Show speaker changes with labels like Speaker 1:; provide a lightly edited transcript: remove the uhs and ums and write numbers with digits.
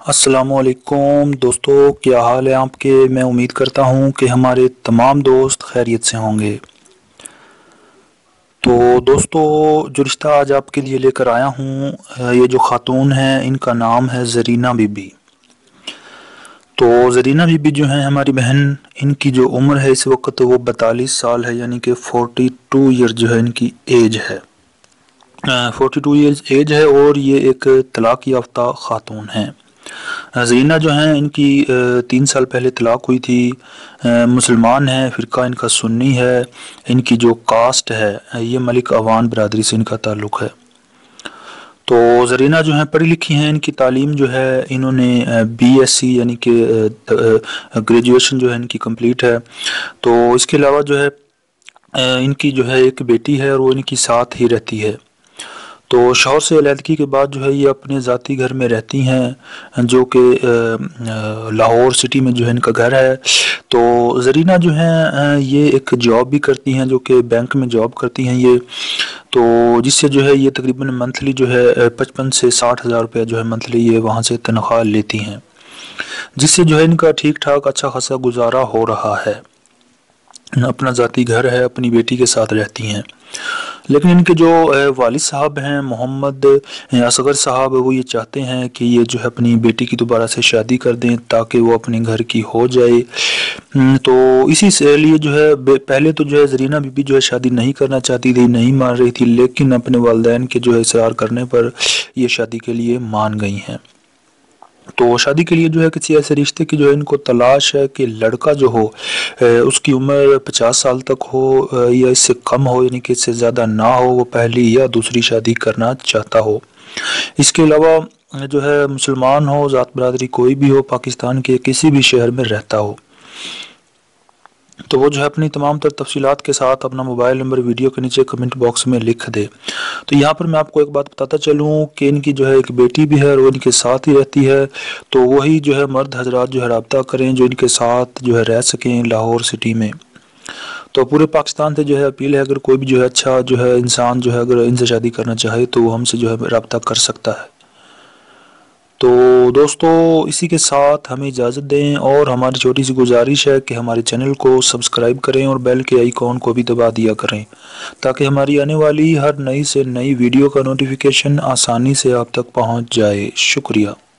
Speaker 1: السلام علیکم دوستو، کیا حال ہے آپ کے؟ میں امید کرتا ہوں کہ ہمارے تمام دوست خیریت سے ہوں گے۔ تو دوستو، جو رشتہ آج آپ کے لیے لے کر آیا ہوں، یہ جو خاتون ہیں ان کا نام ہے زرینہ بی بی۔ تو زرینہ بی بی جو ہیں ہماری بہن، ان کی جو عمر ہے اس وقت وہ 42 سال ہے، یعنی کہ 42 ایئر جو ہے ان کی ایج ہے۔ 42 ایئرز ایج ہے اور یہ ایک طلاق یافتہ خاتون ہیں۔ زرینہ جو ہیں ان کی 3 سال پہلے طلاق ہوئی تھی۔ مسلمان ہیں، فرقہ ان کا سنی ہے۔ ان کی جو کاسٹ ہے یہ ملک عوان برادری سے ان کا تعلق ہے۔ تو زرینہ جو ہیں پڑھی لکھی ہیں، ان کی تعلیم جو ہے انہوں نے بی ایس سی یعنی کہ گریجویشن جو ہے ان کی کمپلیٹ ہے۔ تو اس کے علاوہ جو ہے ان کی جو ہے ایک بیٹی ہے اور وہ ان کی ساتھ ہی رہتی ہے۔ تو شوہر سے علیحدگی کے بعد جو ہے یہ اپنے ذاتی گھر میں رہتی ہیں، جو کہ لاہور سٹی میں جو ہے ان کا گھر ہے۔ تو زرینہ جو ہیں یہ ایک جاب بھی کرتی ہیں، جو کہ بینک میں جاب کرتی ہیں یہ، تو جس سے جو ہے یہ تقریباً منتھلی جو ہے 55 سے 60 ہزار روپیہ جو ہے منتھلی یہ وہاں سے تنخواہ لیتی ہیں، جس سے جو ہے ان کا ٹھیک ٹھاک اچھا خاصا گزارا ہو رہا ہے۔ اپنا ذاتی گھر ہے، اپنی بیٹی کے ساتھ رہتی ہیں۔ لیکن ان کے جو والد صاحب ہیں محمد اصغر صاحب، وہ یہ چاہتے ہیں کہ یہ جو ہے اپنی بیٹی کی دوبارہ سے شادی کر دیں تاکہ وہ اپنے گھر کی ہو جائے۔ تو اسی سے لیے جو ہے پہلے تو جو ہے زرینہ بی بی جو ہے شادی نہیں کرنا چاہتی تھی، نہیں مان رہی تھی، لیکن اپنے والدین کے جو ہے اصرار کرنے پر یہ شادی کے لیے مان گئی ہیں۔ تو شادی کے لیے جو ہے کسی ایسے رشتے کی جو ہے ان کو تلاش ہے کہ لڑکا جو ہو اس کی عمر 50 سال تک ہو یا اس سے کم ہو، یعنی کہ اس سے زیادہ نہ ہو، وہ پہلی یا دوسری شادی کرنا چاہتا ہو۔ اس کے علاوہ جو ہے مسلمان ہو، ذات برادری کوئی بھی ہو، پاکستان کے کسی بھی شہر میں رہتا ہو۔ تو وہ جو ہے اپنی تمام تر تفصیلات کے ساتھ اپنا موبائل نمبر ویڈیو کے نیچے کمنٹ باکس میں لکھ دے۔ تو یہاں پر میں آپ کو ایک بات بتاتا چلوں کہ ان کی جو ہے ایک بیٹی بھی ہے اور وہ ان کے ساتھ ہی رہتی ہے۔ تو وہی جو ہے مرد حضرات جو ہے رابطہ کریں جو ان کے ساتھ جو ہے رہ سکیں لاہور سٹی میں۔ تو پورے پاکستان سے جو ہے اپیل ہے، اگر کوئی بھی جو ہے اچھا جو ہے انسان جو ہے اگر ان سے شادی کرنا چاہے تو وہ ہم سے جو ہے رابطہ کر سکتا ہے۔ تو دوستو، اسی کے ساتھ ہمیں اجازت دیں اور ہماری چھوٹی سی گزارش ہے کہ ہمارے چینل کو سبسکرائب کریں اور بیل کے آئیکن کو بھی دبا دیا کریں تاکہ ہماری آنے والی ہر نئی سے نئی ویڈیو کا نوٹیفیکیشن آسانی سے آپ تک پہنچ جائے۔ شکریہ۔